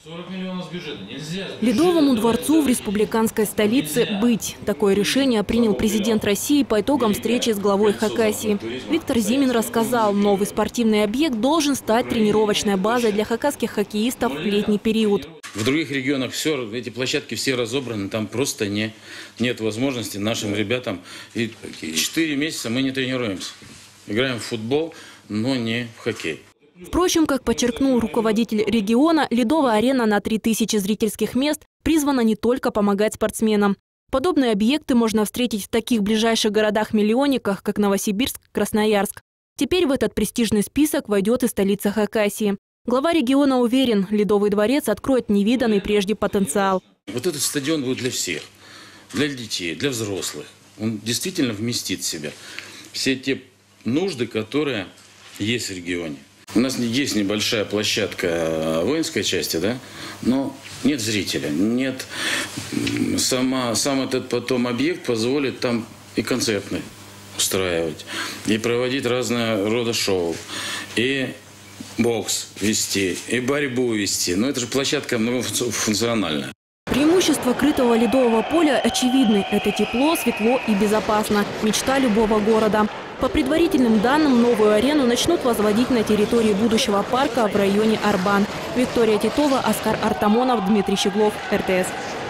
40 миллионов с бюджета. Нельзя. Ледовому дворцу в республиканской столице быть. Такое решение принял президент России по итогам встречи с главой Хакасии. Виктор Зимин рассказал, новый спортивный объект должен стать тренировочной базой для хакасских хоккеистов в летний период. В других регионах все, эти площадки все разобраны, там просто нет возможности нашим ребятам. И 4 месяца мы не тренируемся. Играем в футбол, но не в хоккей. Впрочем, как подчеркнул руководитель региона, ледовая арена на 3000 зрительских мест призвана не только помогать спортсменам. Подобные объекты можно встретить в таких ближайших городах-миллионниках, как Новосибирск, Красноярск. Теперь в этот престижный список войдет и столица Хакасии. Глава региона уверен, Ледовый дворец откроет невиданный прежде потенциал. Вот этот стадион будет для всех, для детей, для взрослых. Он действительно вместит в себя все те нужды, которые есть в регионе. У нас есть небольшая площадка воинской части, да, но нет зрителя, нет. Сам этот потом объект позволит там и концертный устраивать, и проводить разного рода шоу, и бокс вести, и борьбу вести. Но это же площадка многофункциональная. Преимущества крытого ледового поля очевидны. Это тепло, светло и безопасно. Мечта любого города. По предварительным данным, новую арену начнут возводить на территории будущего парка в районе Арбан. Виктория Титова, Оскар Артамонов, Дмитрий Щеглов, РТС.